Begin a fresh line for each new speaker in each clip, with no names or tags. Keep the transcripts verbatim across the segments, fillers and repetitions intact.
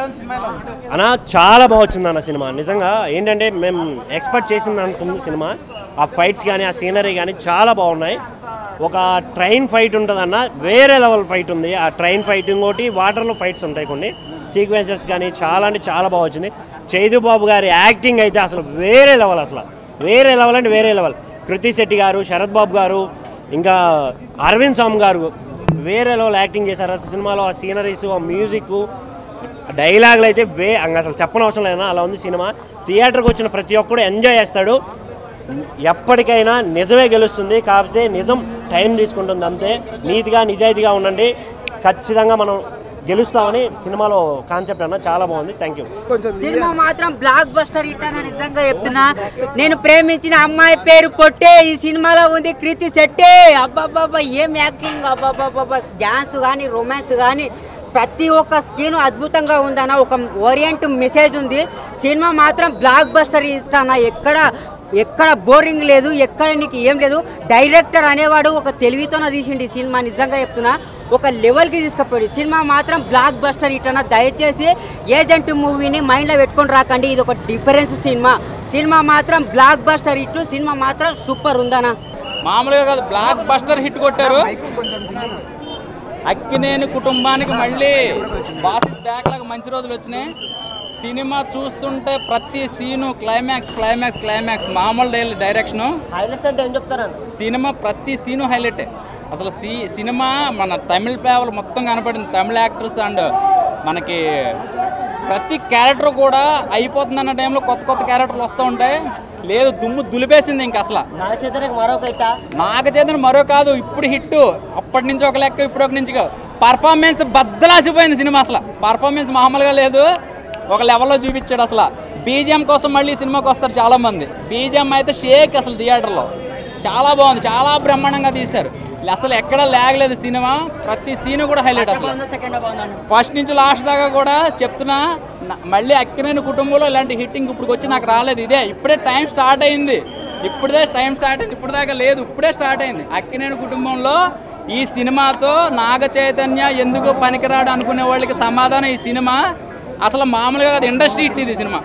అన్న చాలా బాగా వచ్చింది అన్న సినిమా. నిజంగా ఏంటంటే మేము ఎక్స్పెక్ట్ చేసింది అనుకుంది సినిమా. ఆ ఫైట్స్ కానీ ఆ సీనరీ కానీ చాలా బాగున్నాయి. ఒక ట్రైన్ ఫైట్ ఉంటుందన్న, వేరే లెవెల్ ఫైట్ ఉంది. ఆ ట్రైన్ ఫైట్, ఇంకోటి వాటర్లో ఫైట్స్ ఉంటాయి కొన్ని సీక్వెన్సెస్ కానీ చాలా అంటే చాలా బాగా వచ్చింది. చైతు బాబు గారి యాక్టింగ్ అయితే అసలు వేరే లెవెల్, అసలు వేరే లెవెల్ అంటే వేరే లెవెల్. కృతి శెట్టి గారు, శరత్ బాబు గారు, ఇంకా అరవింద్ స్వామి గారు వేరే లెవెల్ యాక్టింగ్ చేశారు అసలు సినిమాలో. ఆ సీనరీస్, ఆ మ్యూజిక్, డైలాగులు అయితే వే అసలు చెప్పనవసరం లేదన్నా, అలా ఉంది సినిమా. థియేటర్కి వచ్చిన ప్రతి ఒక్కడు ఎంజాయ్ చేస్తాడు. ఎప్పటికైనా నిజమే గెలుస్తుంది, కాకపోతే నిజం టైం తీసుకుంటుంది అంతే. నీతిగా నిజాయితీగా ఉండండి, ఖచ్చితంగా మనం గెలుస్తామని సినిమాలో కాన్సెప్ట్ అన్న చాలా బాగుంది. Thank you.
సినిమా మాత్రం బ్లాక్ బస్టర్ హిట్ అని నిజంగా చెప్తున్నా. నేను ప్రేమించిన అమ్మాయి పేరు పొట్టే ఈ సినిమాలో ఉంది, కృతి శెట్టి. అబ్బాబ్బాబ్బా ఏం యాక్టింగ్, అబ్బాబ్బాబ్బా డ్యాన్స్ కానీ రొమాన్స్ కానీ ప్రతి ఒక్క స్కీన్ అద్భుతంగా ఉందన్న. ఒక ఓరియంట్ మెసేజ్ ఉంది. సినిమా మాత్రం బ్లాక్ బస్టర్ హిట్ అన్న. ఎక్కడ ఎక్కడ బోరింగ్ లేదు, ఎక్కడ నీకు ఏం లేదు. డైరెక్టర్ అనేవాడు ఒక తెలివితోనే తీసిండి ఈ సినిమా. నిజంగా చెప్తున్నా ఒక లెవెల్కి తీసుకుపోయాడు. సినిమా మాత్రం బ్లాక్ బస్టర్ హిట్ అన్న. దయచేసి ఏజెంట్ మూవీని మైండ్లో పెట్టుకొని రాకండి, ఇది ఒక డిఫరెన్స్ సినిమా. సినిమా మాత్రం బ్లాక్ బస్టర్ హిట్. సినిమా మాత్రం సూపర్ ఉందన్న.
మామూలుగా కాదు, బ్లాక్ బస్టర్ హిట్ కొట్టారు. అక్కినేని కుటుంబానికి మళ్ళీ బాసిస్ బ్యాక్ లాగా మంచి రోజులు వచ్చినాయి. సినిమా చూస్తుంటే ప్రతి సీను క్లైమాక్స్ క్లైమాక్స్ క్లైమాక్స్ మామూలు డైరెక్షను. సినిమా ప్రతి సీను హైలైటే. అసలు సీ సినిమా మన తమిళ ఫేవర్ మొత్తం కనపడింది. తమిళ యాక్టర్స్ అండ్ మనకి ప్రతి క్యారెక్టర్ కూడా అయిపోతుంది అన్న టైంలో కొత్త కొత్త క్యారెక్టర్లు వస్తూ ఉంటాయి. లేదు, దుమ్ము దులిపేసింది ఇంకా. అసలు నాగ చైతన్య మరో కాదు, ఇప్పుడు హిట్. అప్పటి నుంచి ఒక లెక్క, ఇప్పుడు ఒక నుంచి పర్ఫార్మెన్స్ బద్దలాసిపోయింది సినిమా. అసలు పర్ఫార్మెన్స్ మామూలుగా లేదు, ఒక లెవెల్లో చూపించాడు. అసలు బీజిఎం కోసం మళ్ళీ సినిమాకి వస్తారు చాలామంది. బీజిఎం అయితే షేక్ అసలు థియేటర్లో. చాలా బాగుంది, చాలా బ్రహ్మాండంగా తీశారు. అసలు ఎక్కడ లేగలేదు సినిమా. ప్రతి సీను కూడా హైలైట్. అసలు ఫస్ట్ నుంచి లాస్ట్ దాకా కూడా చెప్తున్నా, మళ్ళీ అక్కినేని కుటుంబంలో ఇలాంటి హిట్టింగ్ ఇప్పుడు వచ్చి నాకు రాలేదు. ఇదే ఇప్పుడే టైం స్టార్ట్ అయింది, ఇప్పుడే టైం స్టార్ట్ అయింది. ఇప్పుడు దాకా లేదు, ఇప్పుడే స్టార్ట్ అయింది. అక్కినేని కుటుంబంలో ఈ సినిమాతో నాగ చైతన్య ఎందుకు పనికిరాడు అనుకునే వాళ్ళకి సమాధానం ఈ సినిమా. అసలు మామూలుగా కాదు, ఇండస్ట్రీ హిట్ ఇది సినిమా.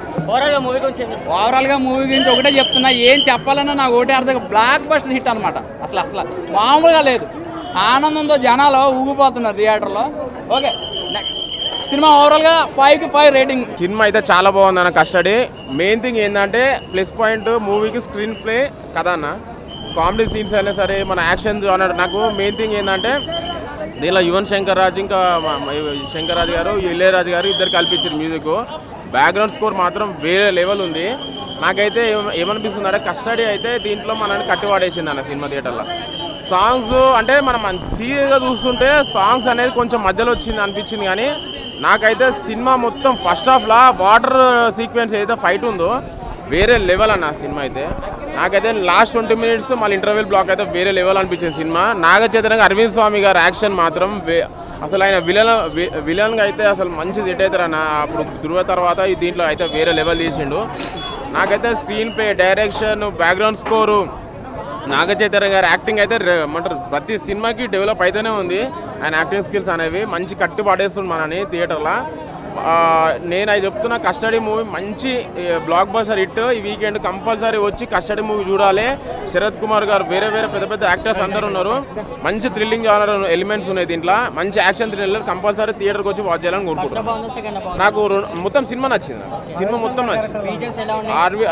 ఓవరాల్గా మూవీ గురించి ఒకటే చెప్తున్నా, ఏం చెప్పాలన్నా నాకు ఒకటే అర్థం, బ్లాక్ బస్టర్ హిట్ అనమాట. అసలు అసలు మామూలుగా లేదు. ఆనందంతో జనాలు ఊగిపోతున్నారు థియేటర్లో. ఓకే, సినిమా ఓవరాల్గా ఫైవ్కి ఫైవ్ రేటింగ్.
సినిమా అయితే చాలా బాగుంది అన్న. కస్టడీ మెయిన్ థింగ్ ఏంటంటే ప్లస్ పాయింట్ మూవీకి స్క్రీన్ ప్లే కదా అన్న. కామెడీ సీన్స్ అయినా సరే, మన యాక్షన్ అన్నాడు. నాకు మెయిన్ థింగ్ ఏంటంటే దీనిలో యువన్ శంకర్ రాజు, ఇంకా శంకర్ రాజు గారు, ఇళయరాజు గారు ఇద్దరు కల్పించారు మ్యూజిక్. బ్యాక్గ్రౌండ్ స్కోర్ మాత్రం వేరే లెవెల్ ఉంది. నాకైతే ఏమనిపిస్తుంది అంటే కస్టడీ అయితే దీంట్లో మనల్ని కట్టివాడేసింది అన్న సినిమా థియేటర్లో. సాంగ్స్ అంటే మనం సీరియస్గా చూస్తుంటే సాంగ్స్ అనేది కొంచెం మధ్యలో వచ్చింది అనిపించింది, కానీ నాకైతే సినిమా మొత్తం ఫస్ట్ హాఫ్లా వాటర్ సీక్వెన్స్ ఏదైతే ఫైట్ ఉందో వేరే లెవెల్ అన్న సినిమా అయితే. నాకైతే లాస్ట్ ట్వంటీ మినిట్స్ మళ్ళీ ఇంటర్వెల్ బ్లాక్ అయితే వేరే లెవెల్ అనిపించింది సినిమా. నాగ చైతన్య అరవింద్ స్వామి గారు యాక్షన్ మాత్రం అసలు ఆయన విలన్ విలన్గా అయితే అసలు మంచి సెట్ అవుతారు అన్న. అప్పుడు ధృవ తర్వాత దీంట్లో అయితే వేరే లెవెల్ తీసిండు. నాకైతే screenplay, direction, background score, Naga Chaitanya గారి యాక్టింగ్ అయితే ఏమంటారు ప్రతి సినిమాకి డెవలప్ అయితేనే ఉంది. ఆయన యాక్టింగ్ స్కిల్స్ అనేవి మంచి కట్టి పడేస్తుంది మనని థియేటర్లో. నేను అది చెప్తున్నా, కస్టడీ మూవీ మంచి బ్లాక్ బస్టర్ హిట్. ఈ వీకెండ్ కంపల్సరీ వచ్చి కస్టడీ మూవీ చూడాలి. శరత్ కుమార్ గారు, వేరే వేరే పెద్ద పెద్ద యాక్టర్స్ అందరు ఉన్నారు. మంచి థ్రిల్లింగ్ జానర్ ఎలిమెంట్స్ ఉన్నాయి దీంట్లో. మంచి యాక్షన్ థ్రిల్లర్. కంపల్సరీ థియేటర్కి వచ్చి వాచ్ చేయాలని కోరుకుంటున్నాను. నాకు మొత్తం సినిమా నచ్చింది. సినిమా మొత్తం నచ్చింది. ఆర్వి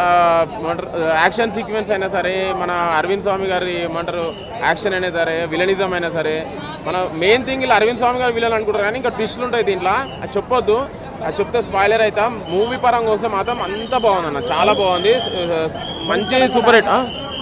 యాక్షన్ సీక్వెన్స్ అయినా సరే, మన అరవింద్ స్వామి గారి ఏమంటారు యాక్షన్ అయినా సరే, విలనిజం అయినా సరే, మన మెయిన్ థింగ్ ఇలా అరవింద్ స్వామి గారు విలన్ అనుకుంటారు, కానీ ఇంకా ట్విస్టులు ఉంటాయి దీంట్లో. అది చెప్పొద్దు, అది చెప్తే స్పాయిలర్ అవుతాం. మూవీ పరంగా వస్తే మాత్రం అంతా బాగుందన్న, చాలా బాగుంది. మంచి సూపర్ హిట్.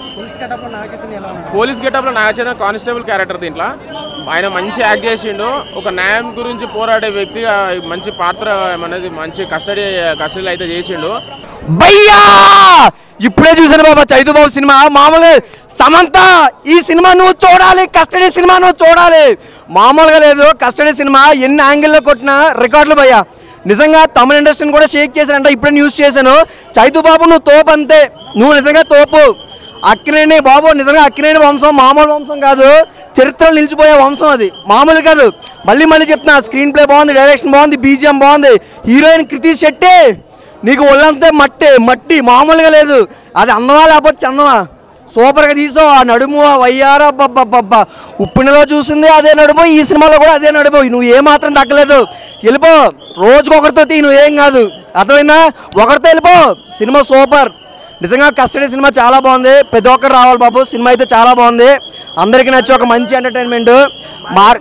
పోలీస్ గెటప్లో నాగ చైతన్య కానిస్టేబుల్ క్యారెక్టర్ దీంట్లో ఆయన మంచి యాక్ట్ చేసిండు. ఒక న్యాయం గురించి పోరాడే వ్యక్తిగా మంచి పాత్ర అనేది మంచి కస్టడీ కస్టడీలో అయితే చేసిండు.
భయ్యా ఇప్పుడే చూసాను బాబా చైతు బాబు సినిమా. మామూలుగా సమంత ఈ సినిమా నువ్వు చూడాలి, కస్టడీ సినిమా నువ్వు చూడాలి. మామూలుగా లేదు. కస్టడీ సినిమా ఎన్ని యాంగిల్లో కొట్టిన రికార్డులు భయ్యా. నిజంగా తమిళ ఇండస్ట్రీని కూడా షేక్ చేశారంట. ఇప్పుడే న్యూస్ చేశాను. చైతు బాబు నువ్వు తోపు అంతే, నువ్వు నిజంగా తోపు. అక్కినేని బాబు నిజంగా అక్కినేని వంశం మామూలు వంశం కాదు, చరిత్రలో నిలిచిపోయే వంశం అది, మామూలు కాదు. మళ్ళీ మళ్ళీ చెప్తున్నా, స్క్రీన్ ప్లే బాగుంది, డైరెక్షన్ బాగుంది, బీజిఎం బాగుంది. హీరోయిన్ కృతి శెట్టి నీకు ఒళ్ళంతా మట్టి మట్టి మామూలుగా లేదు. అది అందమా లేకపోతే చందమా, సూపర్గా తీసావు. ఆ నడుము ఆ వయ్యారా బబ్బా, ఉప్పినలో చూసింది అదే నడుము, ఈ సినిమాలో కూడా అదే నడుము. నువ్వు ఏమాత్రం తగ్గలేదు, వెళ్ళిపో. రోజుకొకరితో తీ, నువ్వు ఏం కాదు, అర్థమైందా? ఒకరితో వెళ్ళిపో. సినిమా సూపర్, నిజంగా కస్టడీ సినిమా చాలా బాగుంది. ప్రతి ఒక్కరు రావాలి బాబు, సినిమా అయితే చాలా బాగుంది, అందరికీ నచ్చి ఒక మంచి ఎంటర్టైన్మెంట్. మార్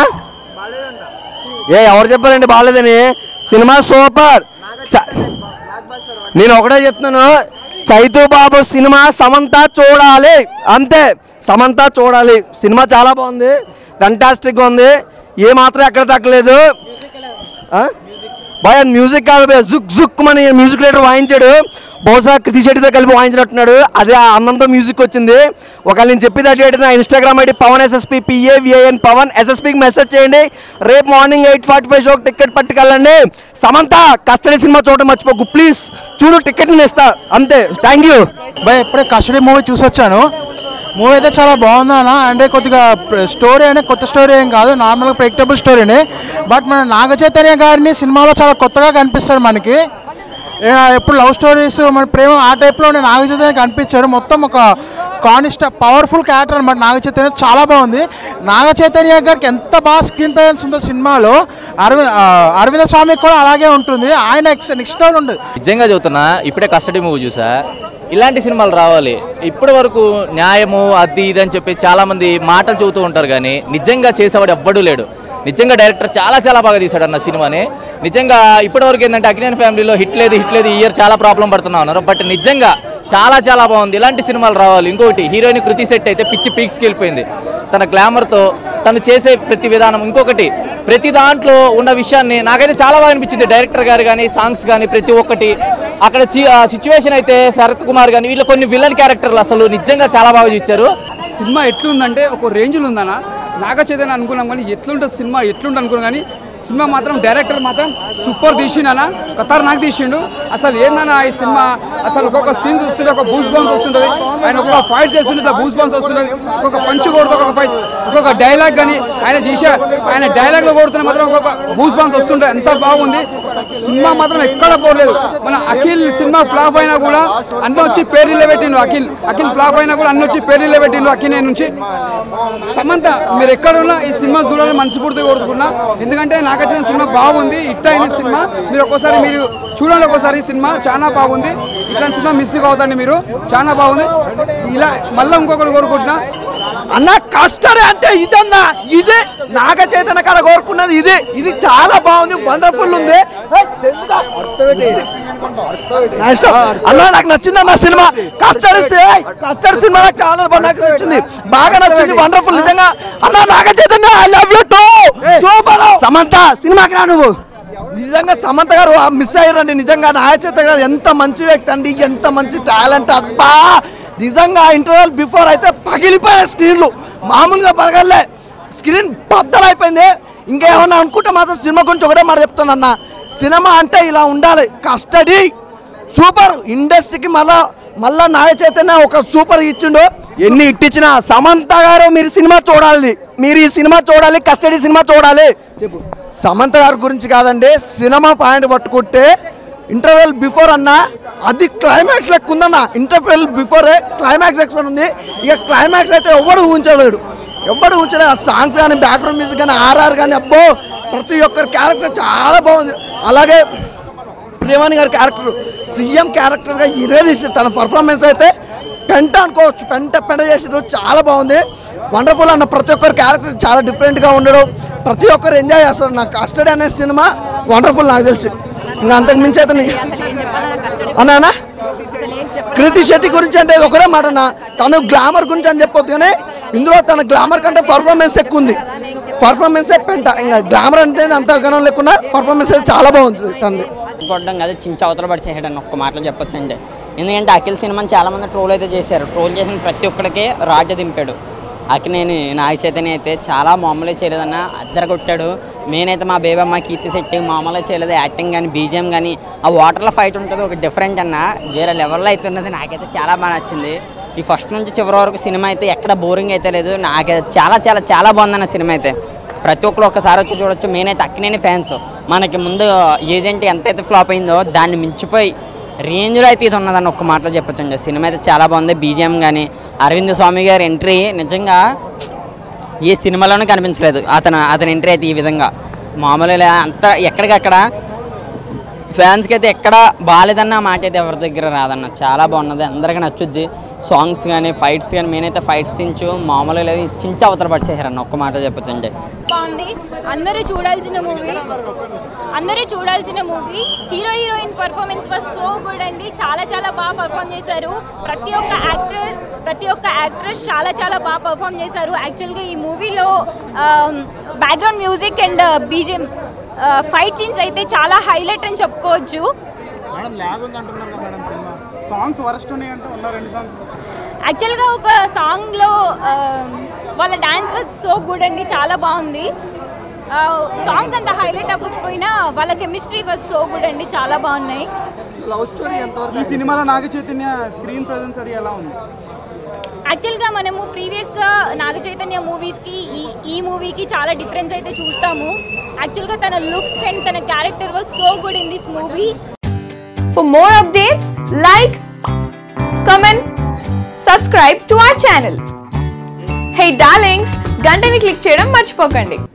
ఏ ఎవరు చెప్పారండి బాగాలేదని? Cinema super. నేను ఒకటే చెప్తున్నాను, చైతు బాబు సినిమా సమంత చూడాలి, అంతే. సమంత చూడాలి, సినిమా చాలా బాగుంది, ఫెంటాస్టిక్గా ఉంది, ఏ మాత్రం ఎక్కడ తగ్గలేదు. బాయ్ మ్యూజిక్ కాదు, జుక్ జుక్ అని మ్యూజిక్ డైరెక్టర్ వాయించాడు, బహుశా కృతి శెట్టితో కలిపి వాయించినట్టున్నాడు, అదే అన్నంతో మ్యూజిక్ వచ్చింది. ఒకవేళ నేను చెప్పేది అటు నా Instagram ID Pavan SSP P A V A N Pavan ఎస్ఎస్పీకి మెసేజ్ చేయండి. రేపు మార్నింగ్ ఎయిట్ ఫార్టీ ఫైవ్ షోకి టికెట్ పట్టుకెళ్ళండి. సమంత కస్టడీ సినిమా చూడటం మర్చిపోకు ప్లీజ్, చూడు టికెట్ని ఇస్తా, అంతే. Thank you
bye. ఇప్పుడే కస్టడీ మూవీ చూసొచ్చాను, మూవీ అయితే చాలా బాగుందన్న. అంటే కొద్దిగా స్టోరీ అనే కొత్త స్టోరీ ఏం కాదు, నార్మల్గా ప్రెడిక్టబుల్ స్టోరీనే. బట్ మన నాగ చైతన్య గారిని సినిమాలో చాలా కొత్తగా కనిపిస్తాడు మనకి. ఎప్పుడు లవ్ స్టోరీస్ మన ప్రేమ ఆ టైప్లో నాగ చైతన్య కనిపించాడు. మొత్తం ఒక కానిస్ట పవర్ఫుల్ క్యారెక్టర్ అనమాట నాగ చైతన్య, చాలా బాగుంది. నాగ చైతన్య గారికి ఎంత బాగా స్క్రీన్ ప్రెజెన్స్ ఉందో సినిమాలో, అరవింద్ అరవింద స్వామికి కూడా అలాగే ఉంటుంది. ఆయన నెక్స్ట్ నెక్స్ట్ ఉంటుంది.
నిజంగా చెబుతున్నా, ఇప్పుడే కస్టడీ మూవీ చూసా, ఇలాంటి సినిమాలు రావాలి. ఇప్పటి వరకు న్యాయము అది ఇది అని చెప్పి చాలామంది మాటలు చెబుతూ ఉంటారు, కానీ నిజంగా చేసేవాడు ఎవ్వడూ లేడు. నిజంగా డైరెక్టర్ చాలా చాలా బాగా తీశాడు అన్న సినిమాని. నిజంగా ఇప్పటివరకు ఏంటంటే అక్కినేని ఫ్యామిలీలో హిట్ లేదు హిట్ లేదు ఈ ఇయర్ చాలా ప్రాబ్లం పడుతున్నా ఉన్నారు, బట్ నిజంగా చాలా చాలా బాగుంది. ఇలాంటి సినిమాలు రావాలి. ఇంకొకటి హీరోయిన్ కృతి శెట్టి అయితే పిచ్చి పీక్స్కి వెళ్ళిపోయింది తన గ్లామర్తో, తను చేసే ప్రతి విధానం. ఇంకొకటి ప్రతి దాంట్లో ఉన్న విషయాన్ని నాకైతే చాలా బాగా అనిపించింది. డైరెక్టర్ గారు కానీ సాంగ్స్ కానీ ప్రతి ఒక్కటి అక్కడ సిచ్యువేషన్ అయితే శరత్ కుమార్ కానీ వీళ్ళు కొన్ని విలన్ క్యారెక్టర్లు అసలు నిజంగా చాలా బాగా చూచారు.
సినిమా ఎట్లుందంటే ఒక రేంజ్లో ఉందన్న. నాగ చైతన్య అనుకున్నాం కానీ ఎట్లుంటుంది సినిమా ఎట్లుంటుంది అనుకున్నాం కానీ సినిమా మాత్రం డైరెక్టర్ మాత్రం సూపర్ తీసిండన్న, ఖతర్నాక్ తీసిండు. అసలు ఏందన్నా ఈ సినిమా, అసలు ఒక్కొక్క సీన్స్ వస్తుంటే ఒక బూస్ బాన్స్ వస్తుంటుంది, ఆయన ఒక్కొక్క ఫైట్ చేస్తుంటే ఇట్లా బూస్ బాన్స్ వస్తుంటుంది, ఒక్కొక్క పంచు కొడుతూ ఒక్కొక్క ఫైట్, ఒక్కొక్క డైలాగ్ కానీ ఆయన చేసే ఆయన డైలాగ్లో కొడుతున్న మాత్రం ఒక్కొక్క బూస్ బాన్స్ వస్తుంటాయి. ఎంత బాగుంది సినిమా, మాత్రం ఎక్కడ పోలేదు. మన అఖిల్ సినిమా ఫ్లాప్ అయినా కూడా అన్న వచ్చి పేరు నిలబెట్టిండు. అఖిల్ అఖిల్ ఫ్లాప్ అయినా కూడా అన్న వచ్చి పేరు నిలబెట్టిండు అఖిల్ నుంచి. సమంత మీరు ఎక్కడున్నా ఈ సినిమా చూడాలని మనస్ఫూర్తిగా కోరుకున్నా, ఎందుకంటే నాకు వచ్చిన సినిమా బాగుంది, హిట్ అయిన సినిమా. మీరు ఒక్కోసారి మీరు చూడండి, ఒకసారి సినిమా చాలా బాగుంది. ఇట్లాంటి సినిమా మిస్ కావద్దండి మీరు, చాలా బాగుంది. ఇలా మళ్ళీ ఇంకొకటి కోరుకుంటున్నా
అన్న, కస్టడీ అంటే ఇదన్నా, ఇదే నాగ చైతన్య కథ కోరుకున్నది ఇదే. ఇది చాలా బాగుంది, వండర్ఫుల్ ఉంది అన్న. నాకు నచ్చింది అన్న సినిమా. కస్టడీ కస్టడీ సినిమా నాకు చాలా బాగా నచ్చింది, బాగా నచ్చింది, వండర్ఫుల్ నిజంగా అన్న. Naga Chaitanya I love you too. Samantha సినిమాకి రా నువ్వు. నిజంగా సమంత గారు మిస్ అయ్యారండి. నిజంగా నాగ చైతన్య గారు ఎంత మంచి వ్యక్తి అండి, ఎంత మంచి టాలెంట్ అబ్బా. నిజంగా ఇంటర్వెల్ బిఫోర్ అయితే పగిలిపోయిన స్క్రీన్లు, మామూలుగా పగలే, స్క్రీన్ బద్దలైపోయింది. ఇంకేమన్నా అనుకుంటే మాత్రం సినిమా గురించి ఒకటే మాట చెప్తానన్న, సినిమా అంటే ఇలా ఉండాలి. కస్టడీ సూపర్, ఇండస్ట్రీకి మళ్ళా మళ్ళా నాగ చైతన్య ఒక సూపర్ ఇచ్చిండు. ఎన్ని ఇట్టించినా సమంత గారు మీరు సినిమా చూడాలి, మీరు ఈ సినిమా చూడాలి, కస్టడీ సినిమా చూడాలి. చెప్పు. సమంత గారి గురించి కాదండి, సినిమా పాయింట్ పట్టుకుంటే ఇంటర్వెల్ బిఫోర్ అన్న అది క్లైమాక్స్ లెక్క ఉందన్న. ఇంటర్వెల్ బిఫోరే క్లైమాక్స్ ఎక్స్పెక్ట్ ఉంది. ఇక క్లైమాక్స్ అయితే ఎవడు ఊహించలేడు, ఎవడు ఊహించలేడు. ఆ సాంగ్స్ కానీ బ్యాక్గ్రౌండ్ మ్యూజిక్ కానీ ఆర్ఆర్ కానీ అబ్బో ప్రతి ఒక్కరి క్యారెక్టర్ చాలా బాగుంది. అలాగే ప్రేమాని గారి క్యారెక్టర్ సీఎం క్యారెక్టర్గా ఇరే తీసి తన పర్ఫార్మెన్స్ అయితే పెంట అనుకోవచ్చు, పెంట పెంట చేసిన చాలా బాగుంది, వండర్ఫుల్ అన్న. ప్రతి ఒక్కరి క్యారెక్టర్ చాలా డిఫరెంట్గా ఉండడం, ప్రతి ఒక్కరు ఎంజాయ్ చేస్తారు. నాకు కస్టడీ అనే సినిమా వండర్ఫుల్ నాకు తెలిసి. ఇంకా అంతకు మించి అయితే అన్నా కృతి శెట్టి గురించి అంటే ఒకరే మాట అన్న, తను గ్లామర్ గురించి అని చెప్పొద్దు, కానీ ఇందులో తన గ్లామర్ కంటే పర్ఫార్మెన్స్ ఎక్కువ ఉంది. పర్ఫార్మెన్సే పెంట, ఇంకా గ్లామర్ అంటే అంత గణం లేకుండా పర్ఫార్మెన్స్ అయితే చాలా బాగుంది తనది.
కొట్టడం కదా చించి అవతల పడిసేయడం అని ఒక్క మాటలో చెప్పొచ్చు అండి. ఎందుకంటే అఖిల్ సినిమాని చాలామంది ట్రోల్ అయితే చేశారు, ట్రోల్ చేసిన ప్రతి ఒక్కడికే రాజ్య దింపాడు. అఖినేని నాగ చైతన్య అయితే చాలా మామూలుగా చేయలేదన్న, అద్దరు కొట్టాడు. మెయిన్ అయితే మా బేబమ్మ కీర్తి శెట్టి మామూలుగా చేయలేదు, యాక్టింగ్ కానీ బీజిఎం కానీ ఆ వాటర్లో ఫైట్ ఉంటుంది ఒక డిఫరెంట్ అన్న, వేరే లెవెల్లో అయితే ఉన్నది. నాకైతే చాలా బాగా నచ్చింది. ఈ ఫస్ట్ నుంచి చివరి వరకు సినిమా అయితే ఎక్కడ బోరింగ్ అయితే లేదు. నాకు చాలా చాలా చాలా బాగుందన్న సినిమా అయితే. ప్రతి ఒక్కరు ఒక్కసారి వచ్చి చూడొచ్చు. నేనైతే అక్కినేని ఫ్యాన్స్. మనకి ముందు ఏజెంట్ ఎంతైతే ఫ్లాప్ అయిందో దాన్ని మించిపోయి రేంజ్లో అయితే ఇది ఉన్నదని ఒక్క మాటలో చెప్పొచ్చండి. సినిమా అయితే చాలా బాగుంది. బీజిఎం కానీ అరవింద్ స్వామి గారి ఎంట్రీ నిజంగా ఏ సినిమాలోనూ కనిపించలేదు. అతను అతని ఎంట్రీ అయితే ఈ విధంగా మామూలుగా అంత ఎక్కడికక్కడ ఫ్యాన్స్కి అయితే ఎక్కడ బాగాలేదన్న మాట అయితే ఎవరి దగ్గర రాదన్న. చాలా బాగున్నది, అందరికీ నచ్చుద్ది. సాంగ్స్ కానీ ఫైట్స్ కానీ మెయిన్ అయితే ఫైట్స్ చించు మామూలుగా లేదు, చించు అవతల పడిచేసారన్న ఒక్క మాట చెప్పొచ్చండి.
బాగుంది, అందరూ చూడాల్సిన మూవీ అందరూ చూడాల్సిన movie hero heroine performance was so good అండి. చాలా చాలా బాగా పర్ఫామ్ చేశారు. ప్రతి ఒక్క యాక్టర్ ప్రతి ఒక్క యాక్ట్రెస్ చాలా చాలా బాగా పర్ఫామ్ చేశారు. యాక్చువల్గా ఈ మూవీలో background music and BGM fight scenes అయితే చాలా హైలైట్ అని చెప్పుకోవచ్చు. యాక్చువల్గా ఒక సాంగ్లో వాళ్ళ డాన్స్ వాజ్ సో గుడ్ అండి, చాలా బాగుంది. సాంగ్స్ అంత హైలైట్ అవ్వకపోయినా వాళ్ళ కెమిస్ట్రీ వాజ్ సో గుడ్ అండి, చాలా బాగున్నాయి.
లవ్ స్టోరీ ఎంతవరకు ఈ సినిమాలో నాగ చైతన్య స్క్రీన్ ప్రెజెన్స్ అది ఎలా ఉంది?
యాక్చువల్గా మనము ప్రీవియస్గా నాగ చైతన్య మూవీస్కి ఈ ఈ మూవీకి చాలా డిఫరెన్స్ అయితే చూస్తాము. యాక్చువల్గా తన లుక్ అండ్ తన character was so good in this movie.
For more updates like, comment, subscribe to our channel. Hey darlings, గంటని క్లిక్ చేయడం మర్చిపోకండి.